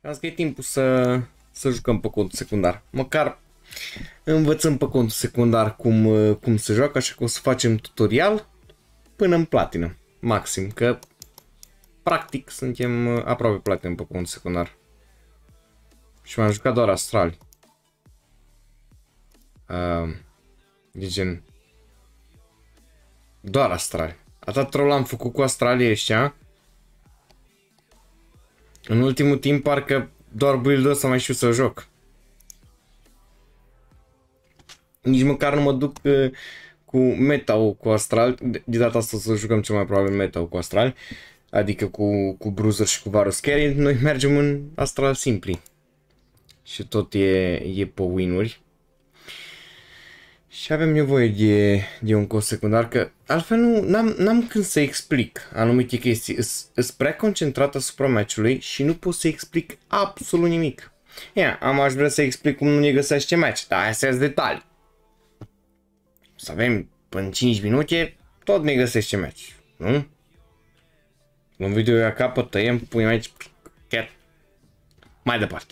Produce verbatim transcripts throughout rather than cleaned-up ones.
Asta că e timpul să, să jucăm pe contul secundar. Măcar învățăm pe contul secundar cum, cum se joacă, așa că o să facem tutorial până în platină, maxim, că practic suntem aproape platină pe contul secundar. Și m-am jucat doar astrali. Uh, de gen... Doar astrali. Atât troll am făcut cu astralii ăștia. În ultimul timp parcă doar build-ul ăsta mai știu să joc. Nici măcar nu mă duc uh, cu meta-ul cu astral. De, de data asta să jucăm cel mai probabil meta-ul cu astral. Adică cu, cu Bruiser și cu Varus Carry. Noi mergem în astral simpli. Și tot e, e pe win-uri. Și avem nevoie de, de un cost secundar, că altfel nu n-am când să explic anumite chestii. Sunt prea concentrat asupra meciului și nu pot să explic absolut nimic. Ia, am aș vrea să explic cum nu ne găsește match, dar astea sunt detalii. Să avem până cinci minute, tot ne găsește match, nu? Un video ia capăt, tăiem, punem aici, chiar mai departe.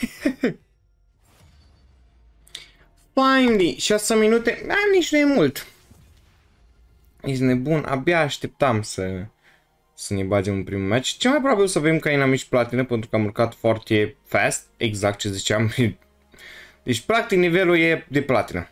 Finally, șase minute, a, nici nu e mult. Ești nebun, abia așteptam să, să ne bagem în primul match. Ce mai probabil să avem ca inamici platină, pentru că am urcat foarte fast, exact ce ziceam. Deci practic nivelul e de platină.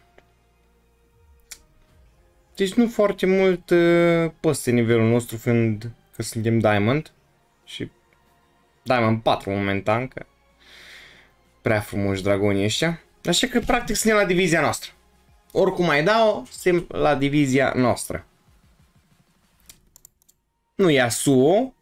Deci nu foarte mult uh, peste nivelul nostru, fiind că suntem Diamond. Și Diamond patru momentan, că prea frumoși dragonii ăștia. Așa că practic suntem la divizia noastră. Oricum mai dau, suntem la divizia noastră. Nu e Yasuo,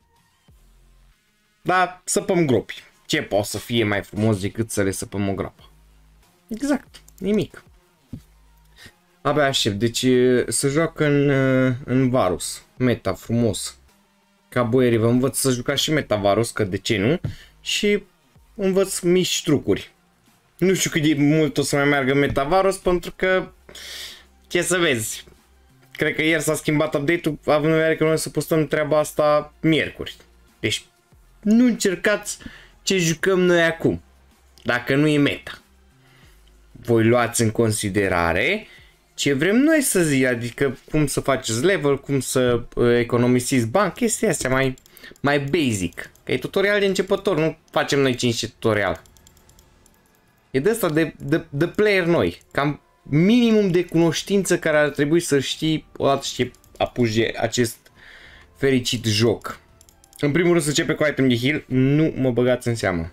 dar săpăm gropi. Ce poate să fie mai frumos decât să le săpăm o groapă? Exact, nimic. Abia aștept, deci să joacă în, în Varus. Meta, frumos. Ca boierii, vă învăț să jucați și meta Varus, că de ce nu? Și învăț mici trucuri. Nu știu cât de mult o să mai meargă meta Varus, pentru că, ce să vezi, cred că ieri s-a schimbat update-ul, având în vedere că noi o să postăm treaba asta miercuri. Deci, nu încercați ce jucăm noi acum, dacă nu e meta. Voi luați în considerare ce vrem noi să zic, adică cum să faceți level, cum să economisiți bani, chestia astea mai, mai basic. Că e tutorial de începător, nu facem noi cinci tutorial. E de asta de, de, de player noi, cam minimum de cunoștință care ar trebui să știi odată ce apuci acest fericit joc. În primul rând să începe cu item de heal, nu mă băgați în seamă.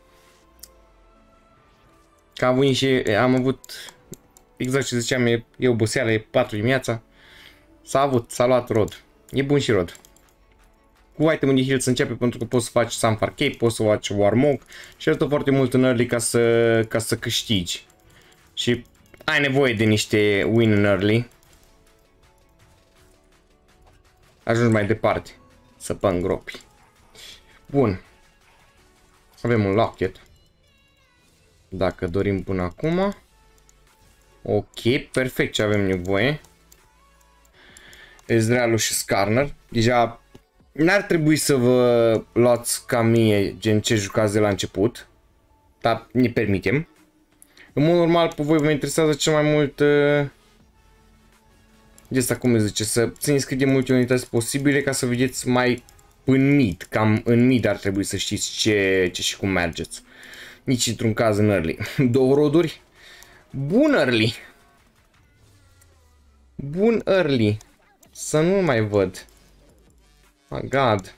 Că am avut niște, am avut, exact ce ziceam, e, e oboseală, e patru dimineața. S-a avut, s-a luat rod. E bun și rod. Cu itemul de heal să începe pentru că poți să faci Sunfire Cape, poți să faci Warmog și ajută foarte mult în early ca să, ca să câștigi. Și ai nevoie de niște win în early. Ajungi mai departe. Săpăm gropi. Bun. Avem un locket. Dacă dorim până acum. Ok, perfect ce avem nevoie. Ezrealul și Skarner. Deja n-ar trebui să vă luați ca mie, gen ce jucați de la început. Dar ne permitem. În mod normal, pe voi vă interesează cel mai mult uh, de asta, cum zice, să țineți cât de multe unități posibile ca să vedeți mai în mid. Cam în mid ar trebui să știți ce, ce și cum mergeți. Nici într-un caz în early. Două roduri. Bun early. Bun early. Să nu mai văd. Oh God.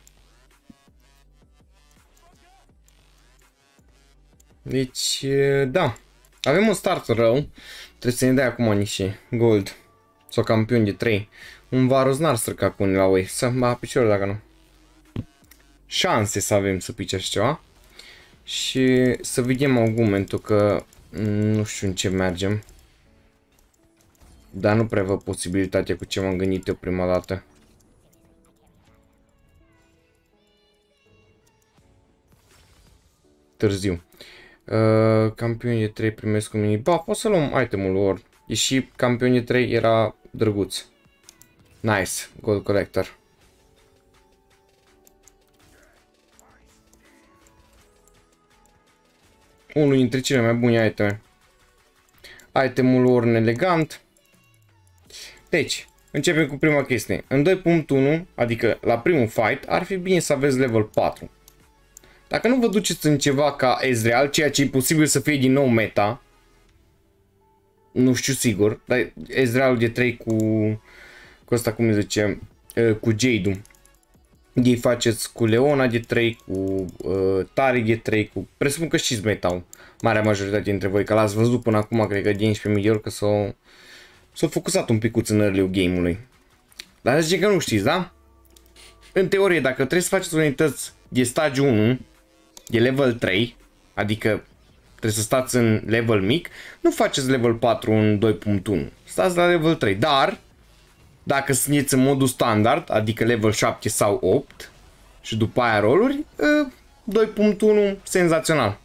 Deci, da. Avem un start rău. Trebuie să ne dai acum niște gold. Sau campion de trei. Un Varus n-ar strica cu unii la way. Să mă piciorul dacă nu. Șanse să avem să pice așa ceva. Și să vedem argumentul că nu știu în ce mergem. Dar nu prea văd posibilitatea cu ce m-am gândit eu prima dată. Târziu. Uh, campioni de trei primesc un mini buff. O să luăm itemul lor. E și campioni de trei era drăguț. Nice. Gold collector. unul dintre cele mai bune iteme. Itemul Orn elegant. Deci, începem cu prima chestie. În doi punct unu, adică la primul fight, ar fi bine să aveți level patru. Dacă nu vă duceți în ceva ca Ezreal, ceea ce e posibil să fie din nou meta, nu știu sigur, dar Ezrealul de trei cu, cu ăsta, cum îi zice, cu Jade-ul. Ei faceți cu Leona de trei, cu uh, Tari de trei, cu... Presupun că știți meta-ul, marea majoritate dintre voi, că l-ați văzut până acum, cred că de unsprezece mii de ori, că s-au s-au focusat un picuț în early game-ului. Dar zice că nu știți, da? În teorie, dacă trebuie să faceți unități de stagiu unu, de level trei, adică trebuie să stați în level mic, nu faceți level patru în doi punct unu, stați la level trei, dar dacă sunteți în modul standard, adică level șapte sau opt și după aia roluri, doi punct unu senzațional.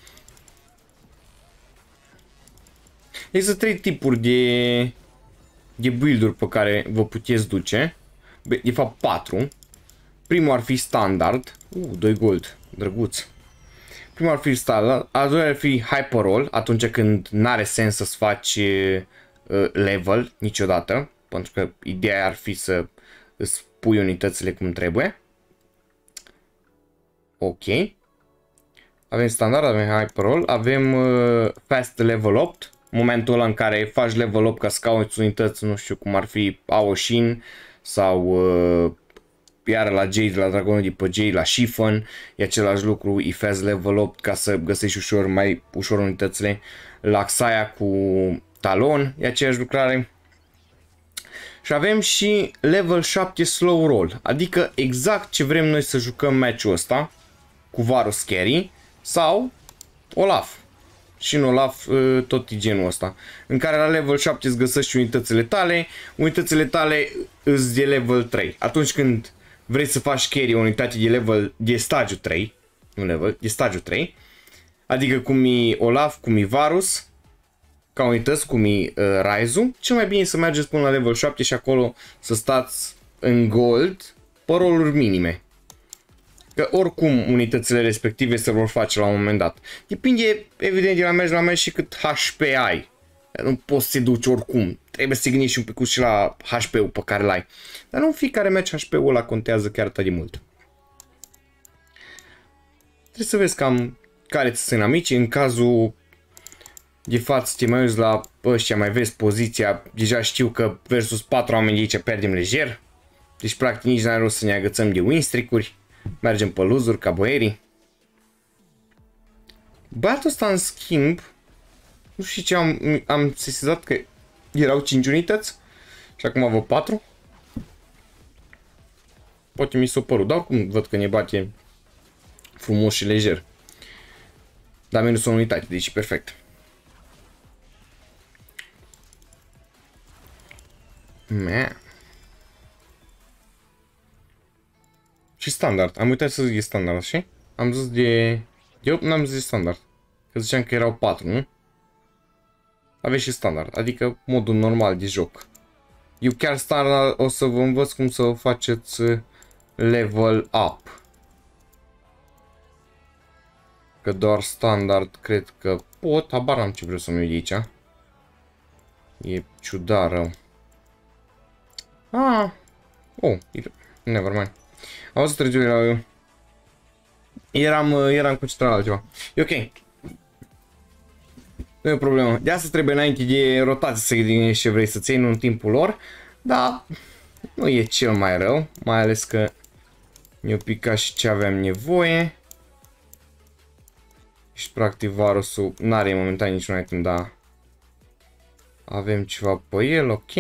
Există trei tipuri de, de build-uri pe care vă puteți duce, de fapt patru. Primul ar fi standard, uh, doi gold, drăguț. Primul ar fi standard, al doilea ar fi hyperroll, atunci când n-are sens să-ți faci uh, level niciodată, pentru că ideea ar fi să îți pui unitățile cum trebuie. Ok. Avem standard, avem hyperroll, avem uh, fast level opt, momentul ăla în care faci level opt ca să cauți unități, nu știu cum ar fi Aoshin sau uh, iară la Jade, la Dragonul de pe Jade, la Chiffon, e același lucru, e fast level opt ca să găsești ușor, mai ușor unitățile. La Xayah cu Talon, e aceeași lucrare. Și avem și level șapte slow roll, adică exact ce vrem noi să jucăm match-ul ăsta cu Varus Carry sau Olaf. Și în Olaf tot e genul ăsta, în care la level șapte îți găsești unitățile tale, unitățile tale îți de level trei. Atunci când vrei să faci carry o unitate de level de stagiu trei, nu level, de stagiu trei, adică cum e Olaf, cum e Varus, ca unități, cum e uh, Ryze-ul, cel mai bine să mergeți până la level șapte și acolo să stați în gold pe roluri minime. Că oricum unitățile respective se vor face la un moment dat. Depinde evident de la meci la meci și cât H P ai. Nu poți să te duci oricum. Trebuie să te gândești un pic și la H P-ul pe care l-ai. Dar nu în fiecare meci H P-ul ăla contează chiar atât de mult. Trebuie să vezi cam care ți sunt amici. În cazul de față te mai uiți la ăștia, mai vezi poziția. Deja știu că versus patru oameni de aici pierdem lejer. Deci practic nici n-are rost să ne agățăm de win streak-uri. Mergem pe lose-uri ca boierii. Băiatul ăsta în schimb, nu știu ce am, am sesizat că erau cinci unități și acum văd patru. Poate mi s-o părut, dar oricum văd că ne bate frumos și lejer. Dar minus o unitate, deci perfect. Mea. Și standard, am uitat să zic de standard, și? Am zis de... Eu n-am zis de standard, că ziceam că erau patru, nu? Aveți și standard, adică modul normal de joc. Eu chiar standard o să vă învăț cum să faceți level up. Că doar standard cred că pot, habar am ce vreau să-mi uit de aici. E ciudat rău. Ah, oh, never mind. Am văzut târziu, era... eram, eram concentrat la altceva. E ok. Nu e o problemă. De asta trebuie înainte de rotație să gândești ce vrei să ții în timpul lor. Dar nu e cel mai rău. Mai ales că mi-a picat și ce aveam nevoie. Și practic Varusul n-are momentan niciun item, dar avem ceva pe el, ok.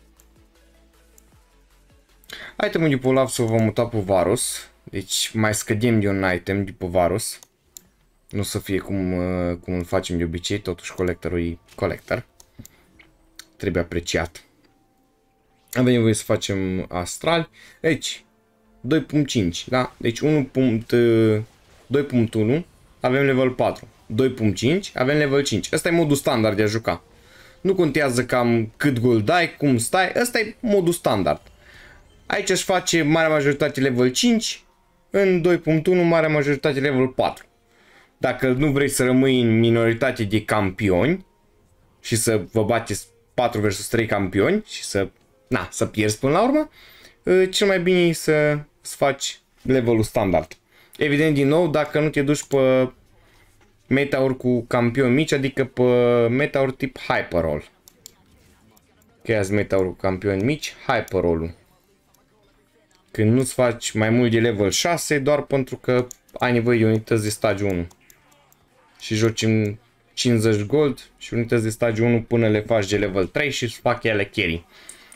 Itemul de pe Olaf să vă muta pe Varus. Deci mai scădem de un item de pe Varus. Nu să fie cum, cum îl facem de obicei, totuși colectorul e colector. Trebuie apreciat. Avem nevoie să facem astral. Deci, doi punct cinci, da? Deci doi punct unu, avem level patru. doi punct cinci, avem level cinci. Ăsta e modul standard de a juca. Nu contează cam cât gold ai, cum stai, ăsta e modul standard. Aici își face marea majoritate level cinci, în doi punct unu marea majoritate level patru. dacă nu vrei să rămâi în minoritate de campioni și să vă bateți patru versus trei campioni și să, na, să pierzi până la urmă, cel mai bine e să, să faci levelul standard. Evident, din nou, dacă nu te duci pe meta-uri cu campioni mici, adică pe meta-uri tip Hyperroll. Creați meta-uri cu campioni mici, Hyperroll-ul. Când nu-ți faci mai mult de level șase, doar pentru că ai nevoie de unități de stagiu unu. Și joci în cincizeci gold și unități de stagiu unu până le faci de level trei și îți fac ele carry.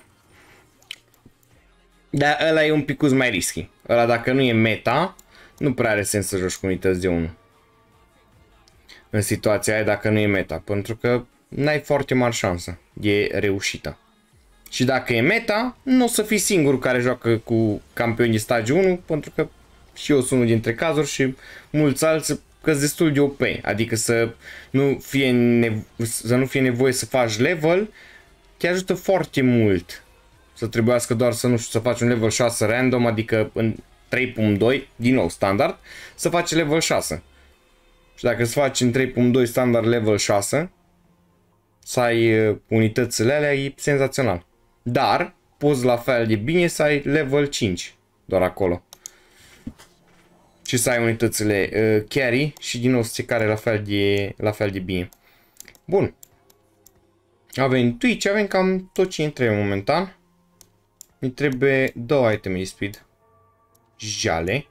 Dar ăla e un picuț mai risky. Ăla dacă nu e meta, nu prea are sens să joci cu unități de unu. În situația aia dacă nu e meta, pentru că n-ai foarte mare șansă de reușită. Și dacă e meta, nu o să fii singurul care joacă cu campioni de stagiu unu, pentru că și eu sunt unul dintre cazuri și mulți alții că sunt destul de O P. Adică să nu fie, să nu fie nevoie să faci level, te ajută foarte mult. Să trebuiască doar să, nu știu, să faci un level șase random, adică în trei punct doi, din nou standard, să faci level șase. Și dacă îți faci în trei punct doi standard level șase, să ai unitățile alea, e senzațional. Dar poți la fel de bine să ai level cinci doar acolo. Și să ai unitățile uh, carry și din nou să te care la fel de, la fel de bine. Bun. Avem Twitch, avem cam tot ce îmi trebuie momentan. Mi trebuie două iteme de speed. Jale.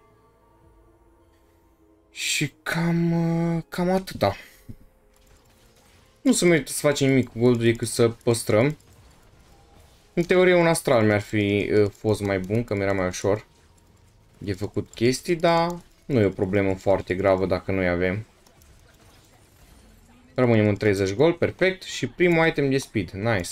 Și cam, uh, cam atâta. Nu se merită să facem nimic cu goldul decât să păstrăm. În teorie un astral mi-ar fi uh, fost mai bun, că mi-era mai ușor de făcut chestii, dar nu e o problemă foarte gravă dacă noi avem. Rămânem în treizeci gold, perfect. Și primul item de speed, nice.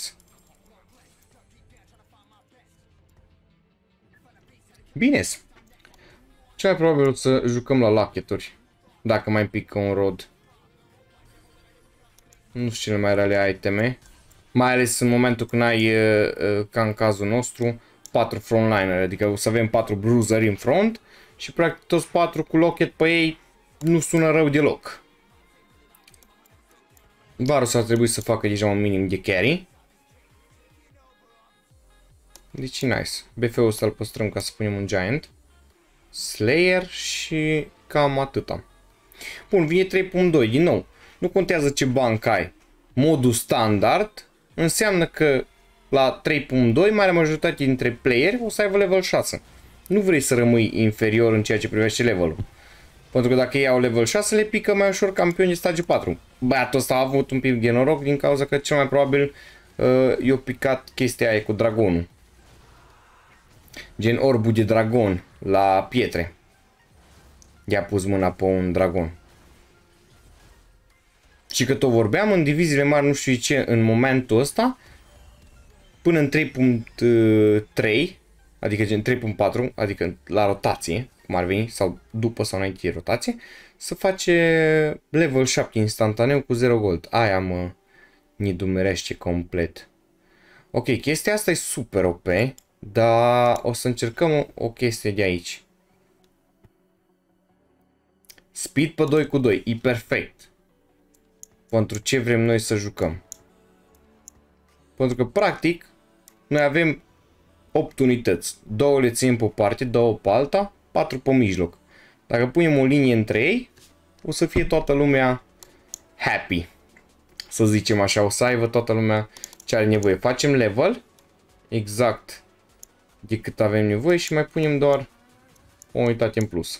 Bine. Cel mai probabil o să jucăm la locket-uri, dacă mai pică un rod. Nu știu cele mai rele iteme. Mai ales în momentul când ai, ca în cazul nostru, patru frontliner, adică o să avem patru bruiseri în front și practic toți patru cu locket pe ei nu sună rău deloc. Varus ar trebui să facă deja un minim de carry. Deci nice. B F-ul ăsta îl păstrăm ca să punem un giant. Slayer și cam atâta. Bun, vine trei punct doi, din nou. Nu contează ce banc ai. Modul standard înseamnă că la trei punct doi marea majoritate dintre playeri o să aibă level șase. Nu vrei să rămâi inferior în ceea ce privește levelul. Pentru că dacă ei au level șase, le pică mai ușor campioni de stagiu patru. Băiatul ăsta a avut un pic de noroc din cauza că cel mai probabil uh, i-a picat chestia aia cu dragonul. Gen orbul de dragon la pietre. I-a pus mâna pe un dragon. Și că tot vorbeam, în diviziile mari nu știu ce, în momentul ăsta, până în trei punct trei, adică gen trei punct patru, adică la rotație, cum ar veni, sau după sau înainte de rotație, să face level șapte instantaneu cu zero gold. Aia mă nidumerește complet. Ok, chestia asta e super O P, dar o să încercăm o, o chestie de aici. Speed pe doi cu doi, e perfect. Pentru ce vrem noi să jucăm. Pentru că practic noi avem opt unități. două le ținem pe o parte, două pe alta, patru pe mijloc. Dacă punem o linie între ei, o să fie toată lumea happy. Să zicem așa, o să aibă toată lumea ce are nevoie. Facem level exact de cât avem nevoie și mai punem doar o unitate în plus.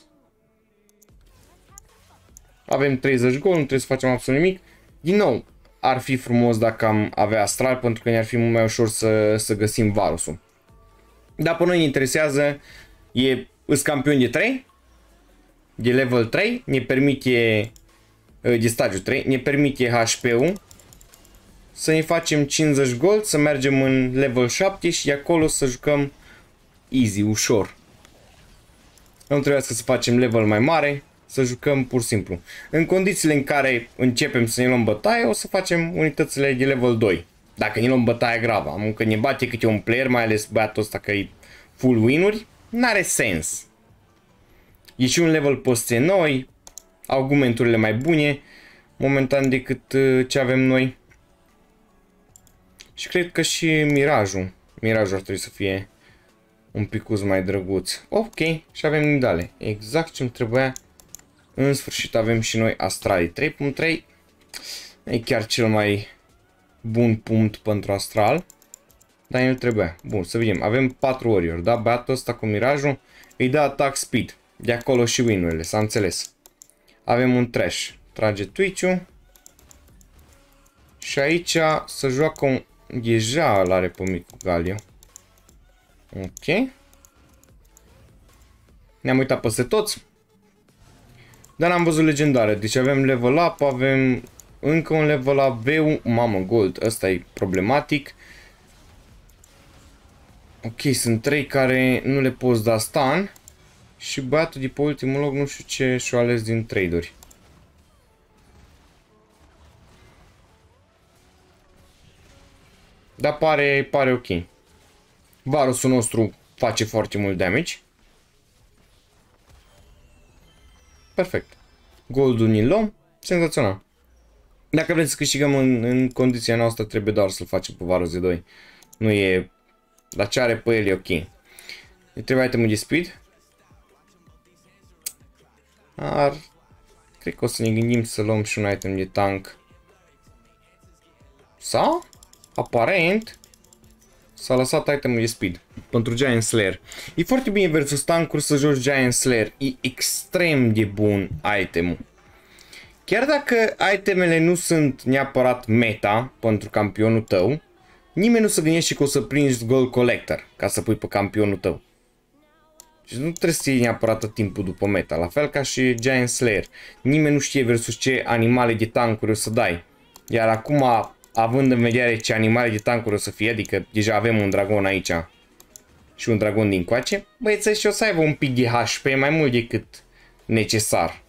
Avem treizeci gol, nu trebuie să facem absolut nimic. Din nou, ar fi frumos dacă am avea astral, pentru că ne-ar fi mult mai ușor să, să găsim Varusul. Dar pe noi ne interesează, e îs campion de trei, de level trei, ne permite, de stagiu trei, ne permite H P-ul să ne facem cincizeci gold, să mergem în level șapte și de acolo să jucăm easy, ușor. Nu trebuie să facem level mai mare, să jucăm pur și simplu. În condițiile în care începem să ne luăm bătaie, o să facem unitățile de level doi. Dacă ne luăm bătaie gravă, am că ne bate câte un player, mai ales băiatul ăsta că e full win-uri, n-are sens. E și un level poste noi, argumenturile mai bune momentan decât uh, ce avem noi. Și cred că și mirajul. Mirajul ar trebui să fie un picuț mai drăguț. Ok, și avem nidale. Exact ce-mi trebuia. În sfârșit avem și noi astralii. trei punct trei e chiar cel mai bun punct pentru astral. Dar el trebuia. Bun, să vedem. Avem patru warrior, da? Băiatul ăsta cu mirajul îi dă attack speed. De acolo și win-urile, s-a înțeles. Avem un trash. Trage Twitch-ul. Și aici să joacă un... Deja îl are pe micul Galio. Ok. Ne-am uitat peste toți. Dar n-am văzut legendare. Deci avem level up, avem încă un level up. V-ul, mamă, gold. Ăsta e problematic. Ok, sunt trei care nu le poți da stun. Și băiatul de pe ultimul loc nu știu ce și-o ales din trade-uri. Dar pare, pare ok. Varusul nostru face foarte mult damage. Perfect. Goldul ni-l luăm. Senzațional. Dacă vrem să câștigăm în, în condiția noastră, trebuie doar să-l facem pe Varus de doi. Nu e... Dar ce are pe el e ok. Ne trebuie itemul de speed. Ar... Cred că o să ne gândim să luăm și un item de tank. Sau? Aparent s-a lăsat itemul de speed pentru Giant Slayer. E foarte bine versus tankuri să joci Giant Slayer. E extrem de bun itemul. Chiar dacă itemele nu sunt neapărat meta pentru campionul tău, nimeni nu se gândește că o să prinzi Gold Collector ca să pui pe campionul tău. Și nu trebuie să iei neapărat tot timpul după meta. La fel ca și Giant Slayer. Nimeni nu știe versus ce animale de tankuri o să dai. Iar acum, având în vedere ce animale de tankuri o să fie, adică deja avem un dragon aici și un dragon din coace, băieți, și o să aibă un pic de H P mai mult decât necesar.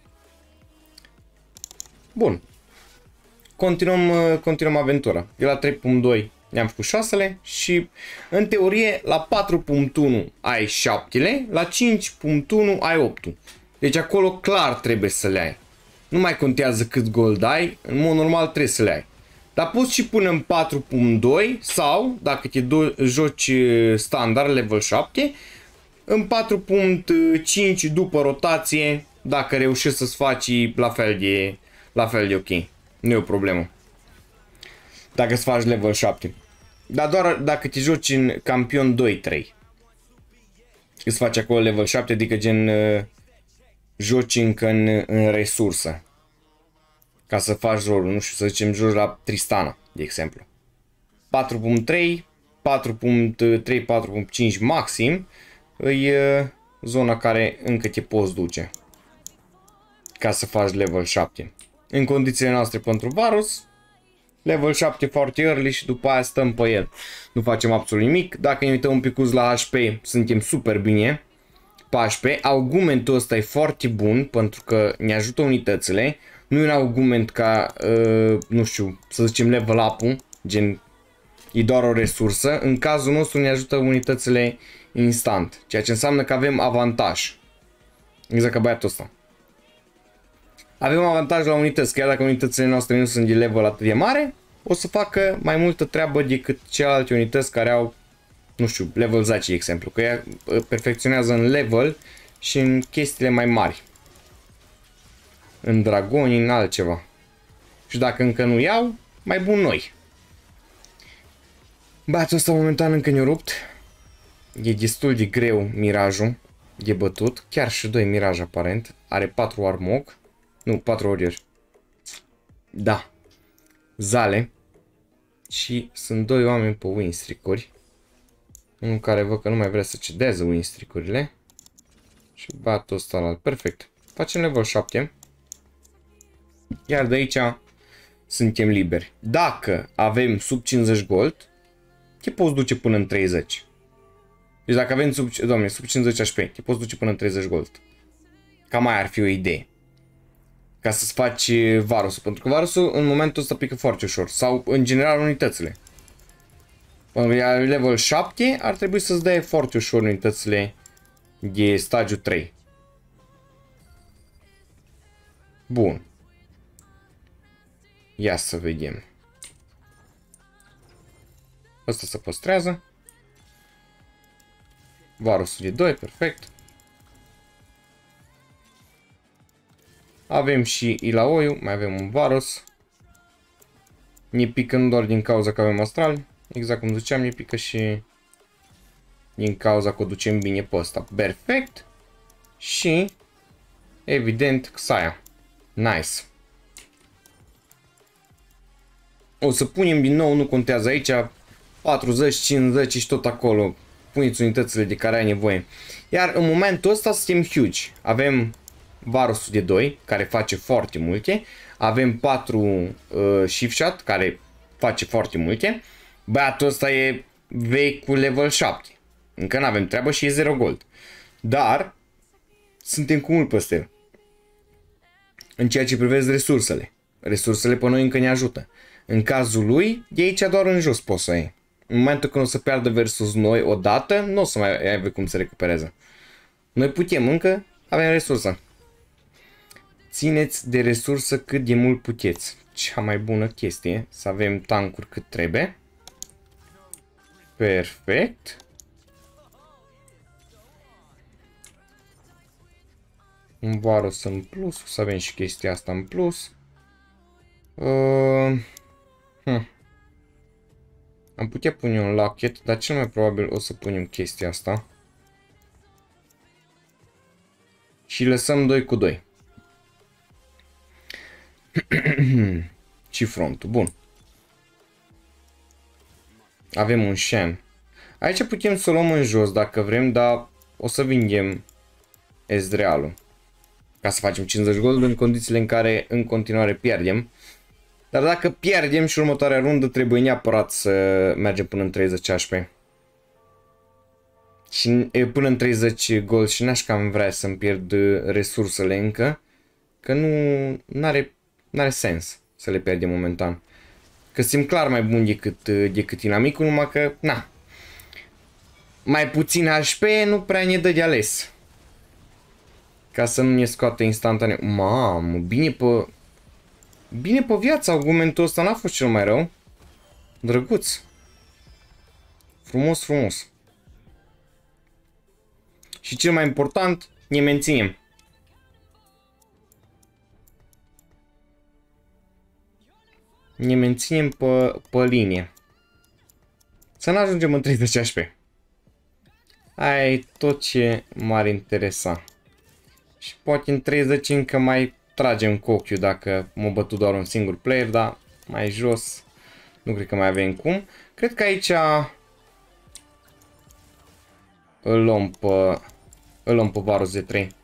Bun. Continuăm, continuăm aventura. Eu la trei punct doi ne-am făcut șasele și în teorie la patru punct unu ai șaptele, la cinci punct unu ai optul. Deci acolo clar trebuie să le ai. Nu mai contează cât gold ai, în mod normal trebuie să le ai. Dar poți și pune în patru punct doi sau, dacă te joci standard level șapte, în patru punct cinci după rotație, dacă reușești să-ți faci la fel de, la fel de ok. Nu e o problemă. Dacă îți faci level șapte. Dar doar dacă te joci în campion doi trei. Îți faci acolo level șapte, adică gen joci încă în, în resursă. Ca să faci rolul, nu știu, să zicem joci la Tristana, de exemplu. patru punct trei, patru punct trei, patru punct cinci maxim e zona care încă te poți duce. Ca să faci level șapte. În condițiile noastre pentru Varus, level șapte foarte early și după aia stăm pe el. Nu facem absolut nimic. Dacă ne uităm un picuț la H P, suntem super bine pe H P. Argumentul ăsta e foarte bun pentru că ne ajută unitățile. Nu e un argument ca, uh, nu știu, să zicem level up-ul, gen e doar o resursă. În cazul nostru ne ajută unitățile instant, ceea ce înseamnă că avem avantaj. Exact ca băiatul ăsta. Avem avantaj la unități, chiar dacă unitățile noastre nu sunt de level atât de mare, o să facă mai multă treabă decât celelalte unități care au, nu știu, level zece, de exemplu, că ea perfecționează în level și în chestiile mai mari. În dragoni, în altceva. Și dacă încă nu iau, mai bun noi. Băiatul ăsta momentan încă ne-a rupt. E destul de greu mirajul. E bătut. Chiar și doi miraj aparent. Are patru armog. Nu, patru warrior. Da. Zale. Și sunt doi oameni pe win streak-uri. Unul care văd că nu mai vrea să cedeze win streak-urile. Și băiatul ăsta la alt. Perfect. Facem level șapte. Iar de aici suntem liberi. Dacă avem sub cincizeci gold, te poți duce până în treizeci. Deci dacă avem sub, doamne, sub cincizeci H P, te poți duce până în treizeci gold. Cam mai ar fi o idee. Ca să-ți faci Varusul. Pentru că Varusul în momentul ăsta pică foarte ușor. Sau în general unitățile. Pentru că level șapte ar trebui să-ți dea foarte ușor unitățile de stagiu trei. Bun. Ia să vedem. Ăsta se păstrează. Varusul de doi, perfect. Avem și Illaoi, mai avem un Varus. Ne pică nu doar din cauza că avem astral, exact cum ziceam, ne pică și din cauza că o ducem bine pe ăsta. Perfect. Și evident Xayah. Nice. O să punem din nou, nu contează aici, patruzeci, cincizeci și tot acolo. Puneți unitățile de care ai nevoie. Iar în momentul ăsta suntem huge. Avem Varusul de doi, care face foarte multe. Avem patru uh, shift shot, care face foarte multe. Băiatul ăsta e vechi cu level șapte. Încă nu avem treabă și e zero gold. Dar suntem cu mult peste el. În ceea ce privește resursele. Resursele pe noi încă ne ajută. În cazul lui, de aici doar în jos poți să iei. În momentul când o să piardă versus noi odată, nu o să mai ai cum să recupereze. Noi putem încă, avem resursă. Țineți de resursă cât de mult puteți. Cea mai bună chestie, să avem tankuri cât trebuie. Perfect. Un Varus în plus, o să avem și chestia asta în plus. Uh, hm. Am putea pune un locket, dar cel mai probabil o să punem chestia asta. Și lăsăm doi cu doi. Și frontul, bun. Avem un Shen. Aici putem să o luăm în jos dacă vrem, dar o să vindem Ezrealul. Ca să facem cincizeci gold în condițiile în care în continuare pierdem. Dar dacă pierdem și următoarea rundă trebuie neapărat să mergem până în treizeci H P. Și până în treizeci gold și n-aș cam vrea să-mi pierd resursele încă. Că nu n-are n-are sens să le pierdem momentan. Că simt clar mai bun decât, decât inamicul, numai că, na. Mai puțin H P nu prea ne dă de ales. Ca să nu ne scoate instantaneu. Mamă, bine pe... Bine pe viață, argumentul ăsta n-a fost cel mai rău. Drăguț. Frumos, frumos. Și cel mai important, ne menținem. Ne menținem pe, pe linie. Să nu ajungem în treizeci H P. Aia e tot ce m-ar interesa. Și poate în treizeci încă mai tragem cu ochiul dacă mă bătu doar un singur player, dar mai jos nu cred că mai avem cum. Cred că aici îl luăm pe, îl luăm pe Varus de trei.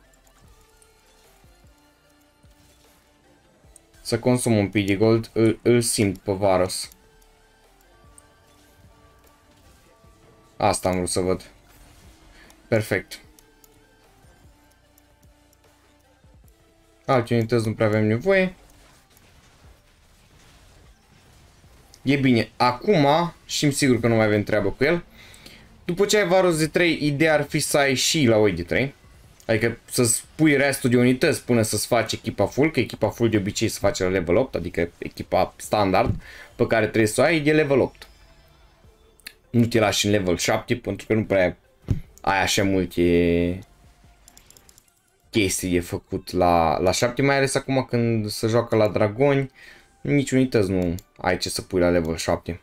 Să consum un pic de gold, îl, îl simt pe Varus. Asta am vrut să văd. Perfect. Alte unități nu prea avem nevoie. E bine. Acum știm sigur că nu mai avem treabă cu el. După ce ai Varus de trei, ideea ar fi să ai și Illaoi de trei. Adică să-ți pui restul de unități până să-ți faci echipa full. Că echipa full de obicei se face la level opt. Adică echipa standard pe care trebuie să o ai de level opt. Nu te lași în level șapte pentru că nu prea ai așa multe chestii de făcut la, la șapte, mai ales acum când se joacă la dragoni, nici unități nu ai ce să pui la level șapte.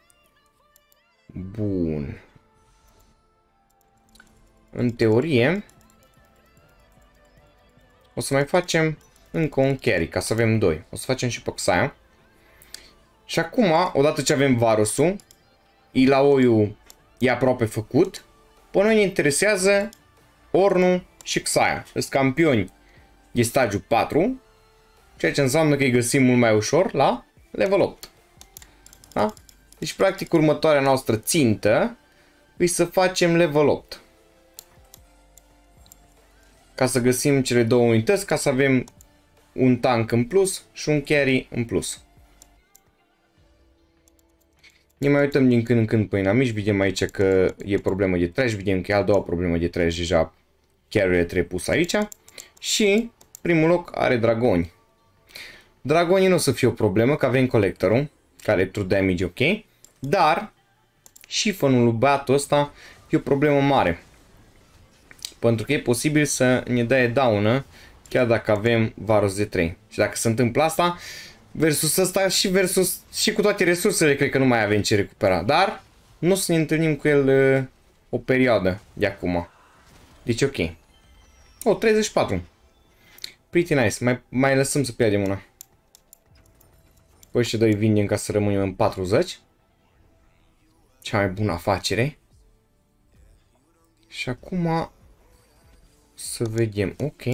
Bun. În teorie o să mai facem încă un carry, ca să avem doi. O să facem și pe Xayah. Și acum, odată ce avem Varusul, Illaoi-ul e aproape făcut, pe noi ne interesează Ornn și Xayah. Sunt campioni de stagiu patru, ceea ce înseamnă că îi găsim mult mai ușor la level opt. Da? Deci practic următoarea noastră țintă e să facem level opt. Ca să găsim cele două unități, ca să avem un tank în plus și un carry în plus. Ne mai uităm din când în când pe inamici, vedem aici că e problemă de trash, vedem că e a doua problemă de trash deja, carry-ul trebuie pus aici. Și primul loc are dragoni. Dragonii nu o să fie o problemă, că avem colectorul, care e true damage ok. Dar șifonul lui băiatul ăsta e o problemă mare. Pentru că e posibil să ne dea daună chiar dacă avem Varus de trei. Și dacă se întâmplă asta, versus ăsta și versus și cu toate resursele, cred că nu mai avem ce recupera. Dar nu o să ne întâlnim cu el uh, o perioadă de acum. Deci ok. Oh, treizeci și patru. Pretty nice. Mai, mai lăsăm să pierdem una. Păi și doi vindem ca să rămânem în patruzeci. Cea mai bună afacere. Și acum să vedem. Ok.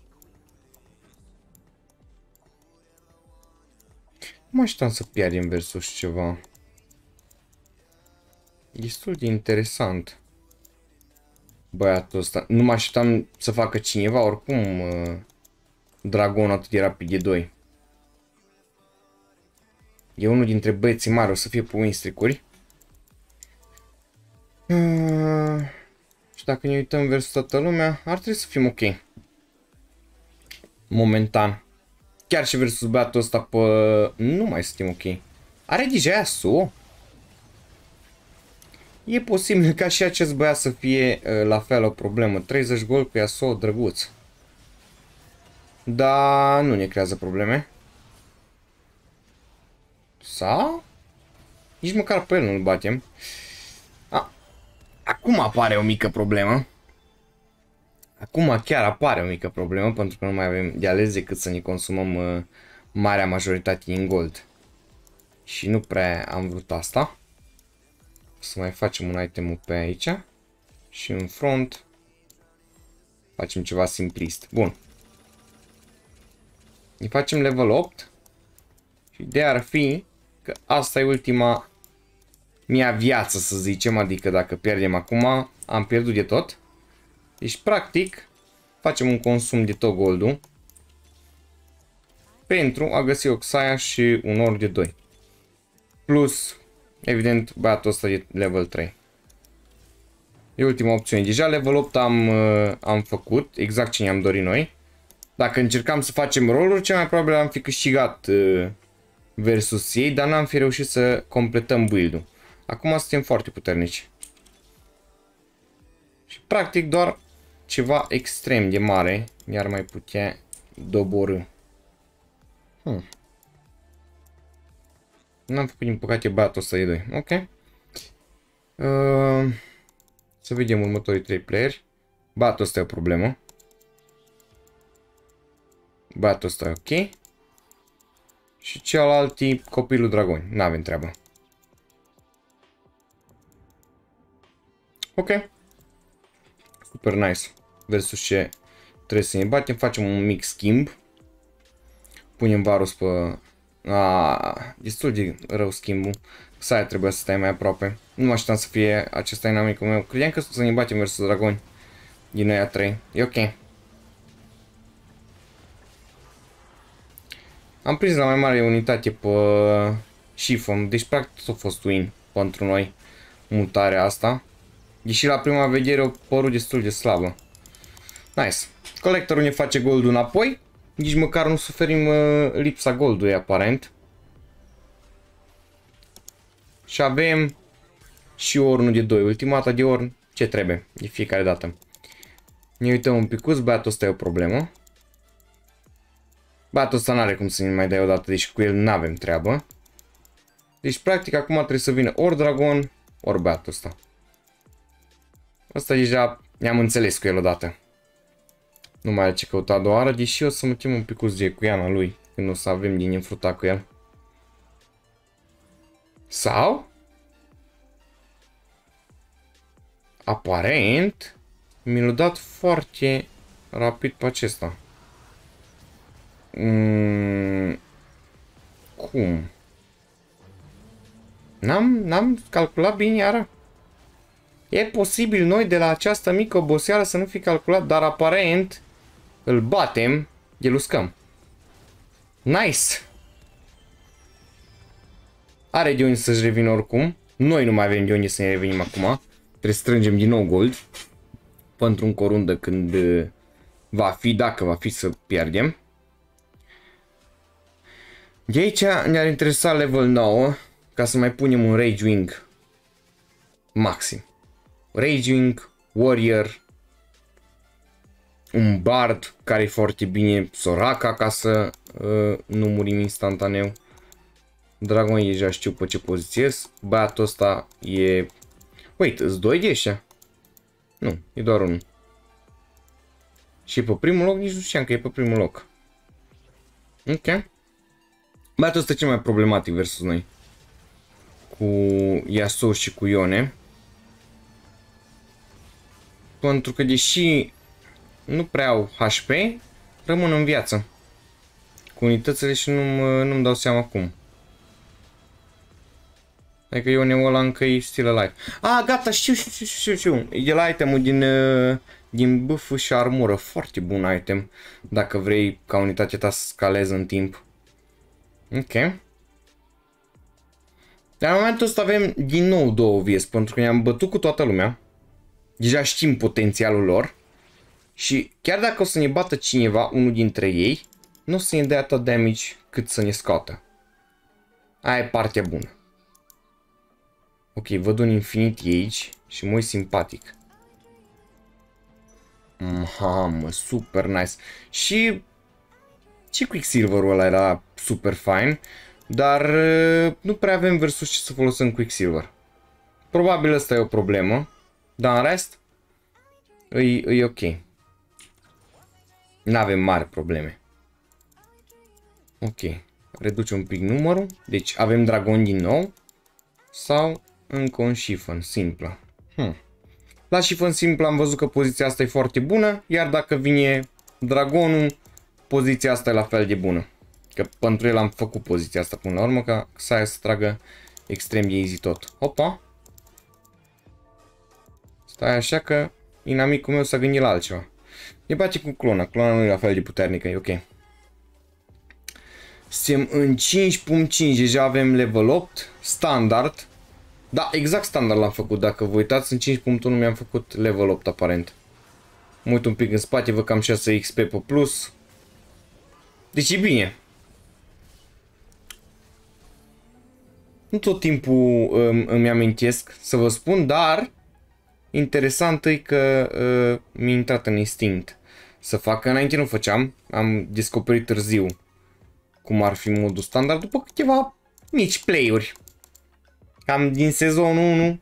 Mă așteptam să pierdem versus ceva. Destul de interesant. Băiatul ăsta. Nu mă așteptam să facă cineva oricum uh, Dragon atât de rapid de doi. E unul dintre băieții mari, o să fie pe win-streak-uri. Uh, și dacă ne uităm versus toată lumea, ar trebui să fim ok. Momentan. Chiar și versus băiatul ăsta pe... Nu mai suntem ok. Are deja Yasuo? E posibil ca și acest băiat să fie uh, la fel o problemă. treizeci gol cu Yasuo drăguț. Dar nu ne creează probleme. Sau? Nici măcar pe el nu-l batem. A, acum apare o mică problemă. Acum chiar apare o mică problemă, pentru că nu mai avem de ales decât să ne consumăm uh, marea majoritate din gold. Și nu prea am vrut asta. Să mai facem un item pe aici. Și în front facem ceva simplist. Bun. Ne facem level opt. Și ideea ar fi că asta e ultima mea viață, să zicem. Adică dacă pierdem acum, am pierdut de tot. Deci, practic, facem un consum de tot goldul pentru a găsi o Xayah și un or de doi. Plus, evident, băiatul ăsta de level trei. E ultima opțiune. Deja level opt am, am făcut, exact ce ne-am dorit noi. Dacă încercam să facem roluri, cel mai probabil am fi câștigat versus ei, dar n-am fi reușit să completăm build-ul. Acum suntem foarte puternici. Și practic doar ceva extrem de mare mi-ar mai putea doborî. Hmm. N-am făcut din păcate băiatul ăsta de doi. Ok. Uh, să vedem următorii trei playeri. Băiatul ăsta e o problemă. Băiatul ăsta e ok. Și celălalt e copilul dragon. N-avem treabă. Ok. Super nice. Versus ce trebuie să ne batem. Facem un mic schimb. Punem Varus pe... A, destul de rău schimbul. Xayah trebuie să stai mai aproape. Nu mă așteptam să fie acesta inamicul meu. Credeam că să ne batem versus dragoni din aia trei. E ok. Am prins la mai mare unitate pe Chiffon. Deci practic a fost win pentru noi mutarea asta. Deși la prima vedere o părut destul de slabă. Nice. Colectorul ne face goldul înapoi. Nici măcar nu suferim uh, lipsa goldului aparent. Și avem și ornul de doi. Ultimata de orn ce trebuie de fiecare dată. Ne uităm un picuț. Băiatul ăsta e o problemă. Băiatul ăsta n-are cum să ne mai dai odată. Deci cu el n-avem treabă. Deci practic acum trebuie să vină ori dragon, ori băiatul ăsta. Ăsta deja ne-am înțeles cu el odată. Nu mai are ce căuta a doua oară, deși o să mă chem un picuț de cuiana lui când o să avem din înfruta cu el. Sau? Aparent mi l-a dat foarte rapid pe acesta. Mm, cum? N-am n-am calculat bine iară? E posibil noi de la această mică oboseală să nu fi calculat, dar aparent îl batem, îl uscăm. Nice! Are de unde să-și revină oricum. Noi nu mai avem de unde să ne revenim acum. Trebuie să strângem din nou gold. Pentru încă o rundă când va fi, dacă va fi să pierdem. De aici ne-ar interesa level nouă ca să mai punem un Rage Wing maxim. Rage Wing, Warrior, un Bard care e foarte bine, Soraka ca să uh, nu murim instantaneu. Dragon deja știu pe ce pozițiez. Băiatul ăsta e... Wait, îți doi de ăștia? Nu, e doar unul. Și e pe primul loc? Nici nu știam că e pe primul loc. Ok. Băiatul ăsta e cel mai problematic versus noi. Cu Yasuo și cu Ione. Pentru că deși nu prea au H P, rămân în viață. Cu unitățile și nu-mi nu-mi dau seama cum. Adică Ione-ul ăla încă e still alive. Ah, gata, știu, știu, știu, știu. E la itemul din, din buff și armură. Foarte bun item. Dacă vrei ca unitatea ta să scaleze în timp. Ok. Dar în momentul ăsta avem din nou două vieți, pentru că ne-am bătut cu toată lumea. Deja știm potențialul lor. Și chiar dacă o să ne bată cineva, unul dintre ei, nu o să ne dea atât damage cât să ne scoată. Aia e partea bună. Ok, văd un Infinity Age și mă simpatic. Mamă, super nice. Și... și Quicksilver-ul ăla era super fine. Dar nu prea avem versus ce să folosim Quicksilver. Probabil asta e o problemă. Dar în rest, e, e ok. N-avem mari probleme. Ok. Reducem un pic numărul. Deci avem dragon din nou. Sau încă un Chiffon simplă. Hmm. La Chiffon simplă am văzut că poziția asta e foarte bună. Iar dacă vine dragonul, poziția asta e la fel de bună. Că pentru el am făcut poziția asta până la urmă, ca să aia să tragă extrem de easy tot. Opa! Stai așa că inamicul meu s-a gândit la altceva. Ne bate cu clona. Clona nu e la fel de puternică, e ok. Suntem în cinci punct cinci, deja avem level opt, standard. Da, exact standard l-am făcut, dacă vă uitați, în cinci punct unu mi-am făcut level opt aparent. Mă uit un pic în spate, văd că am șase X P pe plus. Deci e bine. Nu tot timpul um, îmi amintesc să vă spun, dar interesant e că uh, mi-a intrat în instinct să fac, că înainte nu făceam, am descoperit târziu cum ar fi modul standard după câteva mici play-uri. Cam din sezonul unu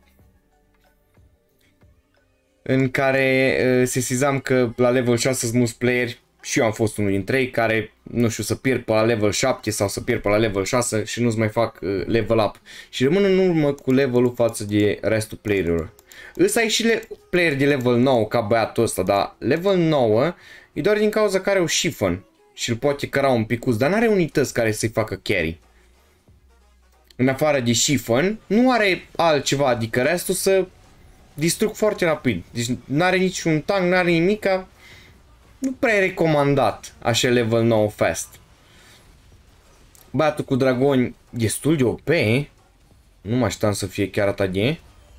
în care uh, sesizam că la level șase sunt mulți playeri și eu am fost unul dintre ei care, nu știu, să pierd pe la level șapte sau să pierd pe la level șase și nu-ți mai fac uh, level up. Și rămân în urmă cu levelul față de restul playerilor. Însă ai și player de level nouă ca băiatul ăsta, dar level nouă e doar din cauza că are o Chiffon și îl poate căra un picuț, dar n-are unități care să-i facă carry. În afară de Chiffon, nu are altceva, adică restul să distrug foarte rapid. Deci n-are niciun tank, n-are nimica. Nu prea e recomandat așa level nouă fast. Băiatul cu dragoni destul de O P. Nu mă așteptam să fie chiar atât de...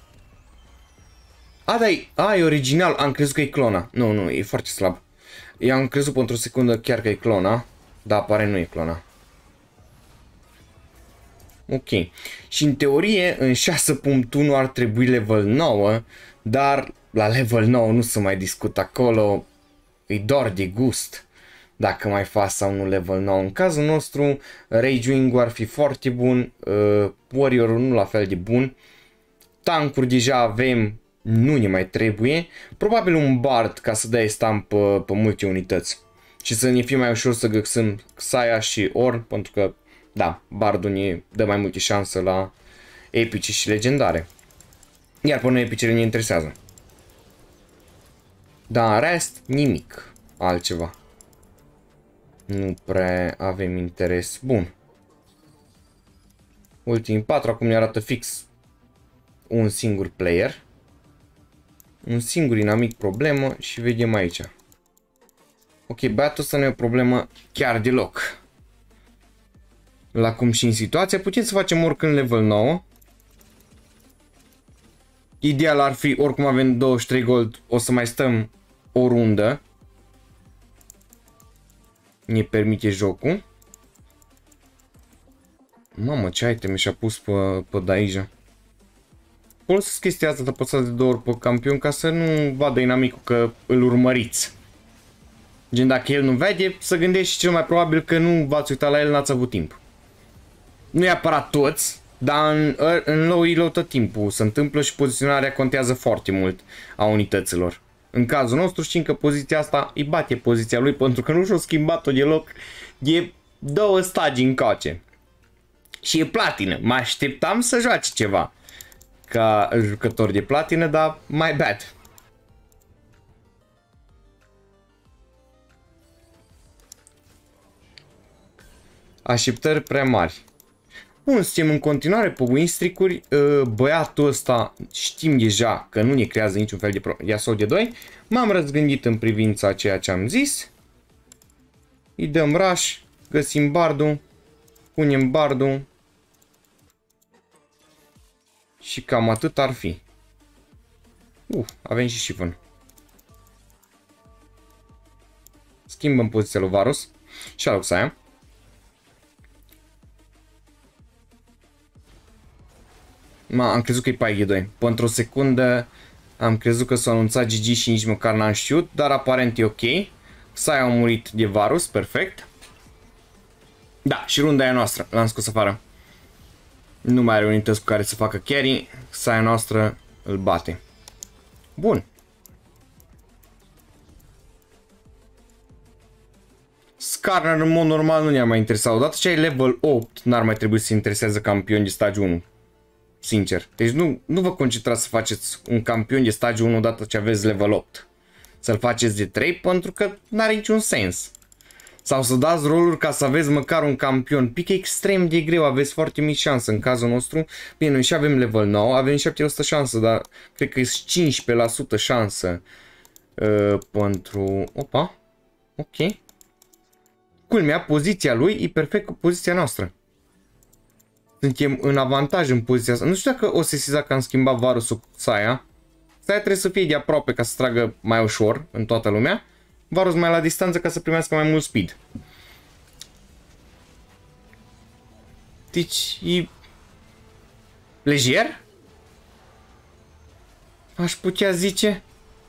A, da, e, a, e original. Am crezut că e clona. Nu, nu, e foarte slab. Eu am crezut pentru o secundă chiar că e clona. Dar apare nu e clona. Ok. Și în teorie, în șase punct unu ar trebui level nouă. Dar la level nouă nu se mai discută acolo. E doar de gust. Dacă mai faci sau nu level nouă. În cazul nostru, Rage Wing-ul ar fi foarte bun. Uh, Warrior-ul nu la fel de bun. Tancuri deja avem. Nu ne mai trebuie. Probabil un Bard ca să dai stun pe, pe multe unități. Și să ne fie mai ușor să găsim Xayah și Ornn. Pentru că, da, Bardul ne dă mai multe șanse la epice și legendare. Iar pe noi epicele ne interesează. Dar în rest, nimic altceva. Nu prea avem interes. Bun. Ultimii patru, acum ne arată fix un singur player. Un singur inamic problemă și vedem aici. Ok, băiatul ăsta nu e o problemă chiar deloc. La cum și în situația, putem să facem oricând level nouă. Ideal ar fi, oricum avem douăzeci și trei gold, o să mai stăm o rundă. Ne permite jocul. Mamă, ce item și-a pus pe, pe Daija. Folosesc chestia asta de apăsat de două ori pe campion ca să nu vadă inamicul că îl urmăriți. Gen, dacă el nu vede, să gândești și cel mai probabil că nu v-ați uitat la el, n-ați avut timp. Nu e aparat toți, dar în, în low-elo tot timpul se întâmplă și poziționarea contează foarte mult a unităților. În cazul nostru știm că poziția asta îi bate poziția lui pentru că nu și-a schimbat-o deloc. E două stagii încoace. Și e platină. Mă așteptam să joace ceva ca jucător de platină, dar my bad. Așteptări prea mari. Bun, suntem în continuare pe win streak-uri. Băiatul ăsta știm deja că nu ne creează niciun fel de problemă. Yasuo de doi. M-am răzgândit în privința ceea ce am zis. Îi dăm rush, găsim bardul, punem bardul și cam atât ar fi. Uh, avem și Shivan. Schimbăm poziția lui Varus și aloc Xayah. Ma, am crezut că e pe G doi. Pentru o secundă am crezut că s-a anunțat G G și nici măcar n-am știut, dar aparent e ok. Xayah a murit de Varus, perfect. Da, și runda aia noastră, l-am scos afară. Nu mai are unități cu care să facă carry, Xayah noastră îl bate. Bun. Skarner în mod normal nu ne-a mai interesat. Odată ce ai level opt, n-ar mai trebui să intereseze campion de stagiu unu. Sincer. Deci nu, nu vă concentrați să faceți un campion de stagiu unu odată ce aveți level opt. Să-l faceți de trei pentru că n-are niciun sens. Sau să dați roluri ca să aveți măcar un campion. Pic extrem de greu, aveți foarte mici șanse în cazul nostru. Bine, noi și avem level nouă, avem șapte la sută șansă, dar cred că e cincisprezece la sută șansă uh, pentru... Opa, ok. Culmea, poziția lui e perfect cu poziția noastră. Suntem în avantaj în poziția asta. Nu știu dacă o sesiza că am schimbat Varusul cu Xayah. Xayah trebuie să fie de aproape ca să tragă mai ușor în toată lumea. Varus mai la distanță ca să primească mai mult speed. Deci e lejer? Aș putea zice.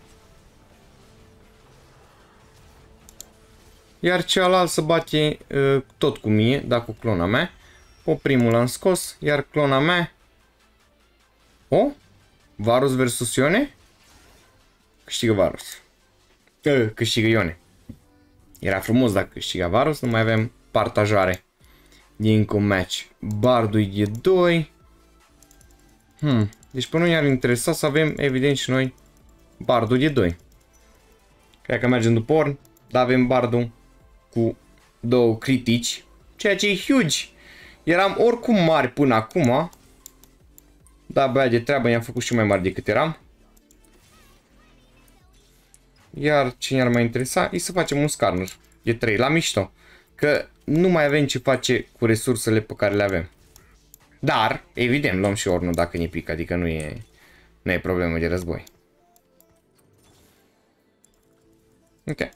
Iar cealalt se bate uh, tot cu mie, dar cu clona mea. O primul l-am scos, iar clona mea... O? Varus versus Ione? Câștigă Varus. Uh, câștigă Ione. Era frumos dacă câștiga Varus, nu mai avem partajare din un match. Bardul e doi. Hmm. Deci pe noi ar interesa să avem, evident, și noi Bardul de doi. Cred că mergem după Ornn, dar avem Bardul cu două critici, ceea ce e huge. Eram oricum mari până acum. Da, băia de treabă, i-am făcut și mai mari decât eram. Iar cine ar mai interesa e să facem un Skarner de trei la mișto. Că nu mai avem ce face cu resursele pe care le avem. Dar, evident, luăm și Ornn dacă ne pică, adică nu e, nu e problemă de război. Ok.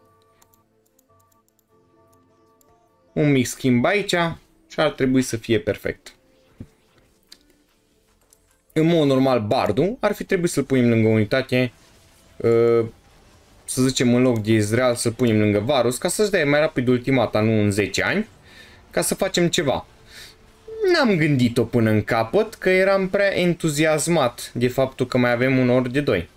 Un mic schimb aici și ar trebui să fie perfect. În mod normal, Bardul ar fi trebuit să-l punem lângă unitate, să zicem în loc de Ezreal să-l punem lângă Varus, ca să-și dea mai rapid ultimata, nu în zece ani, ca să facem ceva. N-am gândit-o până în capăt, că eram prea entuziasmat de faptul că mai avem un ori de doi.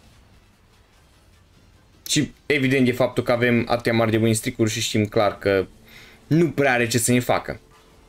Și evident de faptul că avem atâtea mari de win streak-uri și știm clar că nu prea are ce să ne facă.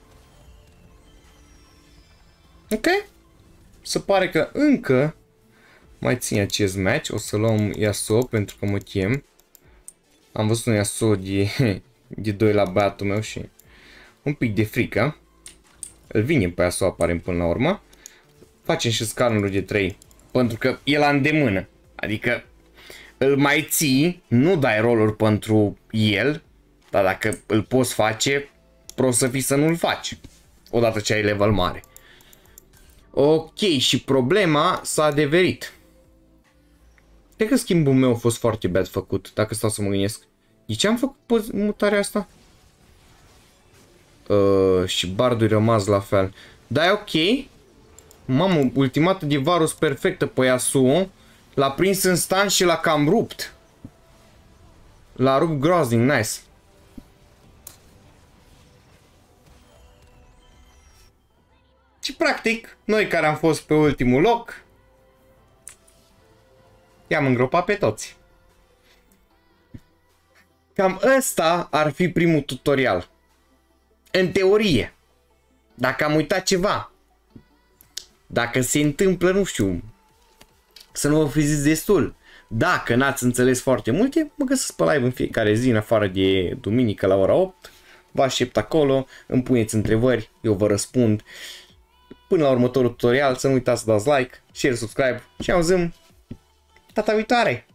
Ok. Se pare că încă mai ține acest match. O să luăm Yasuo pentru că mă chem. Am văzut un Yasuo de, de doi la băiatul meu și un pic de frică. Îl vine pe Yasuo aparent până la urmă. Facem și Skarnerul de trei pentru că e la îndemână. Adică îl mai ții, nu dai roluri pentru el, dar dacă îl poți face, pro să fii să nu-l faci. Odată ce ai level mare. Ok, și problema s-a adeverit. Cred că schimbul meu a fost foarte bad făcut, dacă stau să mă gândesc. De ce am făcut mutarea asta? Uh, uh, și bardul rămas la fel. Dar e ok. Mamă, ultimată de Varus perfectă pe Yasuo. L-a prins în stan și l-a cam rupt. L-a rupt groaznic, nice. Și practic, noi care am fost pe ultimul loc, i-am îngropat pe toți. Cam ăsta ar fi primul tutorial. În teorie. Dacă am uitat ceva. Dacă se întâmplă, nu știu, să nu vă friziți destul. Dacă n-ați înțeles foarte multe, mă găsesc pe live în fiecare zi, în afară de duminică la ora opt. Vă aștept acolo, îmi puneți întrebări, eu vă răspund. Până la următorul tutorial, să nu uitați să dați like, share, subscribe și auzim data viitoare.